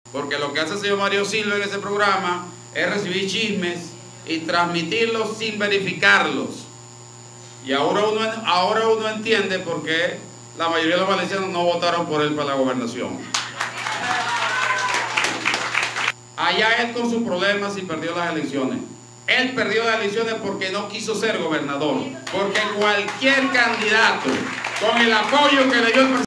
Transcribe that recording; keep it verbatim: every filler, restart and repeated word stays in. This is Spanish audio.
Porque lo que hace el señor Mario Silva en ese programa es recibir chismes y transmitirlos sin verificarlos. Y ahora uno, ahora uno entiende por qué la mayoría de los valencianos no votaron por él para la gobernación. Allá él con sus problemas y perdió las elecciones. Él perdió las elecciones porque no quiso ser gobernador. Porque cualquier candidato con el apoyo que le dio el presidente